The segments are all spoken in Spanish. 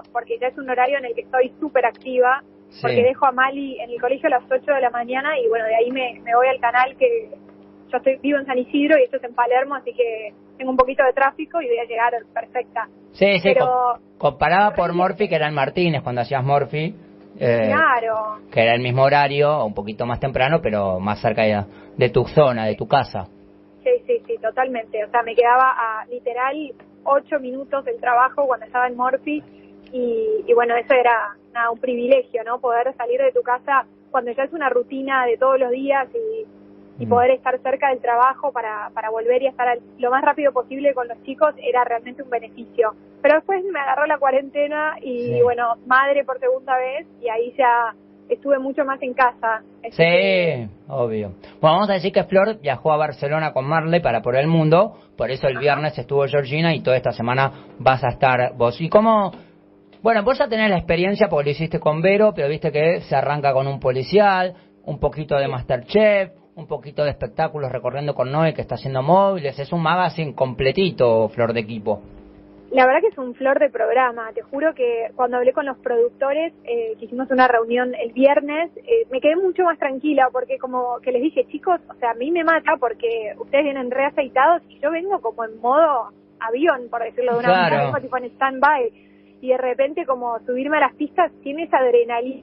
porque ya es un horario en el que estoy súper activa, porque dejo a Mali en el colegio a las 8 de la mañana y bueno, de ahí me voy al canal, que yo vivo en San Isidro y esto es en Palermo, así que tengo un poquito de tráfico y voy a llegar perfecta. Sí, pero comparada por Morphy, que era en Martínez, cuando hacías Morphy, claro, que era el mismo horario, un poquito más temprano, pero más cerca de tu zona, de tu casa. Sí, totalmente. O sea, me quedaba a literal 8 minutos del trabajo cuando estaba en Morphy y bueno, eso era un privilegio, ¿no? Poder salir de tu casa cuando ya es una rutina de todos los días y poder estar cerca del trabajo para volver y estar lo más rápido posible con los chicos era realmente un beneficio. Pero después me agarró la cuarentena y bueno, madre por segunda vez y ahí ya estuve mucho más en casa. Sí, obvio. Bueno, vamos a decir que Flor viajó a Barcelona con Marley para por el mundo, por eso el viernes estuvo Georgina y toda esta semana vas a estar vos. ¿Y cómo? Bueno, vos ya tenés la experiencia porque lo hiciste con Vero, pero viste que se arranca con un policial, un poquito de Masterchef, un poquito de espectáculos recorriendo con Noé que está haciendo móviles, es un magazine completito, Flor de equipo. La verdad que es un flor de programa, te juro que cuando hablé con los productores, que hicimos una reunión el viernes, me quedé mucho más tranquila porque como que les dije, chicos, o sea, a mí me mata porque ustedes vienen reaceitados y yo vengo como en modo avión, por decirlo de una manera, vengo tipo en stand-by y de repente como subirme a las pistas tiene esa adrenalina,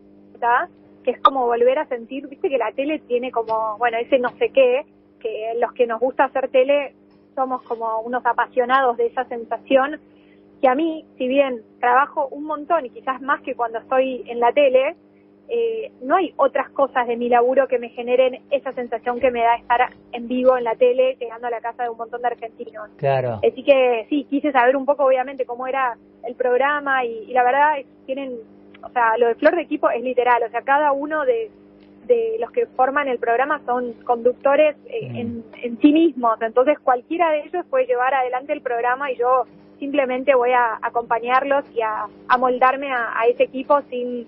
que es como volver a sentir, viste que la tele tiene como, bueno, ese no sé qué, que los que nos gusta hacer tele somos como unos apasionados de esa sensación, que a mí, si bien trabajo un montón y quizás más que cuando estoy en la tele, no hay otras cosas de mi laburo que me generen esa sensación que me da estar en vivo en la tele, llegando a la casa de un montón de argentinos. Claro. Así que sí, quise saber un poco obviamente cómo era el programa y la verdad tienen, o sea, lo de Flor de Equipo es literal, o sea, cada uno de los que forman el programa son conductores en sí mismos, entonces cualquiera de ellos puede llevar adelante el programa y yo simplemente voy a acompañarlos y a moldarme a ese equipo sin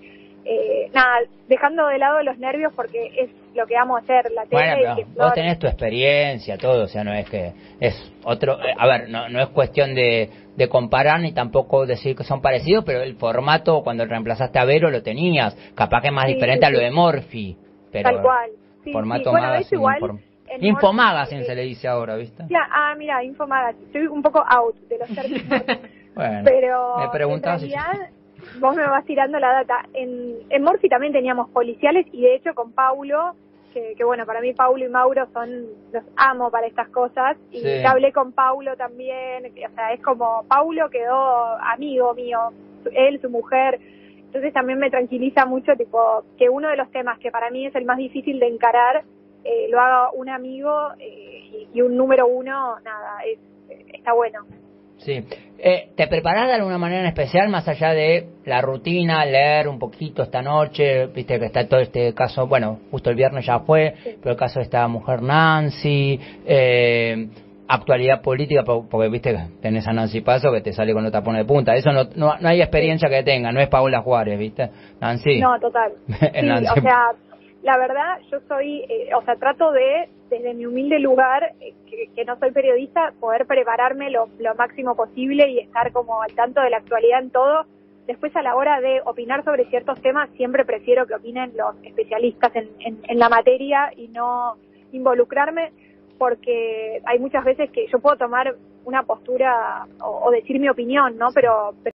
dejando de lado los nervios porque es lo que amo hacer, la tele. Bueno, pero vos tenés tu experiencia, todo, o sea, no es que es otro, a ver, no es cuestión de comparar ni tampoco decir que son parecidos, pero el formato cuando reemplazaste a Vero lo tenías, capaz que es más diferente a lo de Morphy, pero tal cual, formato bueno, magazine, es igual Infomagazine se le dice ahora, ¿viste? Mira, Infomagazine, estoy un poco out de los términos, bueno, pero me preguntás en realidad vos me vas tirando la data. En Morphy también teníamos policiales y de hecho con Paulo, que bueno, para mí Paulo y Mauro los amo para estas cosas y ya hablé con Paulo también, o sea, es como Paulo quedó amigo mío, él, su mujer, entonces también me tranquiliza mucho tipo que uno de los temas que para mí es el más difícil de encarar lo haga un amigo y un número uno, está bueno. Sí. ¿Te preparás de alguna manera en especial, más allá de la rutina, leer un poquito esta noche? Viste que está todo este caso, bueno, justo el viernes ya fue, pero el caso de esta mujer Nancy, actualidad política, porque viste que tenés a Nancy Paso que te sale con los tapones de punta. Eso no hay experiencia que tenga, no es Paola Juárez, ¿viste? Nancy. No, total. Sí, Nancy. O sea, la verdad, yo soy, trato de, desde mi humilde lugar, que no soy periodista, poder prepararme lo máximo posible y estar como al tanto de la actualidad en todo. Después, a la hora de opinar sobre ciertos temas, siempre prefiero que opinen los especialistas en la materia y no involucrarme, porque hay muchas veces que yo puedo tomar una postura o decir mi opinión, ¿no? Pero